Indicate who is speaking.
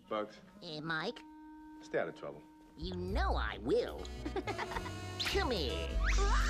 Speaker 1: Bugs,
Speaker 2: Mike?
Speaker 1: stay out of trouble.
Speaker 2: You know I will. Come here.